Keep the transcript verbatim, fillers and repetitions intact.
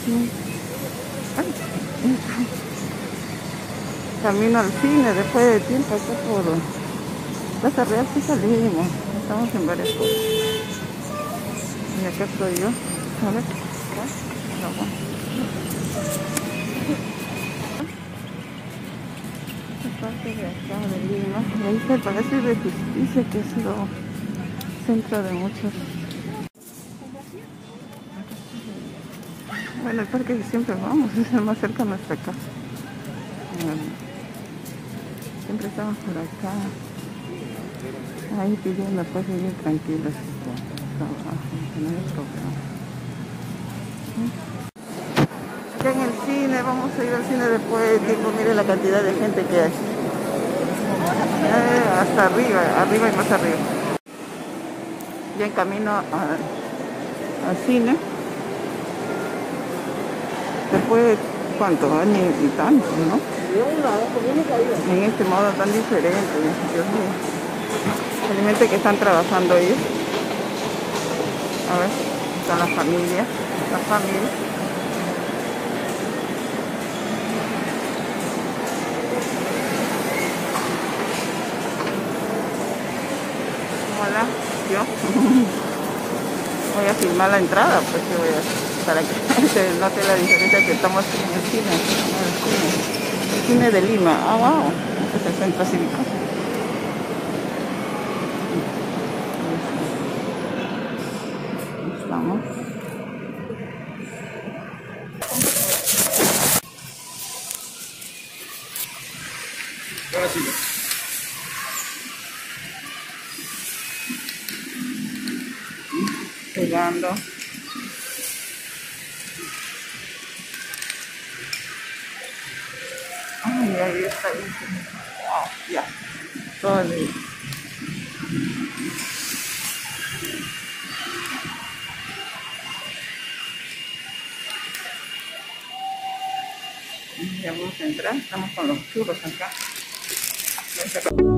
Sí. Ay, camino al cine después de tiempo acá por Plaza Real sí salimos. Estamos en varias cosas. Y acá estoy yo. A ver. No, no. Esta parte de acá de Lima. Y ahí está el Palacio de Justicia, que es lo centro de muchos. Bueno, el parque que siempre vamos es el más cerca a nuestra casa. Bueno, siempre estamos por acá. Ahí pidiendo pues vivir tranquilos. No hay problema. Acá en el cine, vamos a ir al cine después. Tipo, mire la cantidad de gente que hay. Eh, hasta arriba, arriba y más arriba. Ya en camino a, al cine. Después, ¿cuántos años y tanto, no? En este modo tan diferente, Dios mío. Felizmente que están trabajando ellos. A ver, están las familias, las familias. Hola, yo voy a filmar la entrada, pues que voy a, para que se note la diferencia que estamos en el cine, en el cine, el cine de Lima. Ah, wow, este es el centro cívico. Estamos. Ahora sí. Llegando. Ay, ahí está. Wow, ya. Todo el... Ya vamos a entrar. Estamos con los churros acá.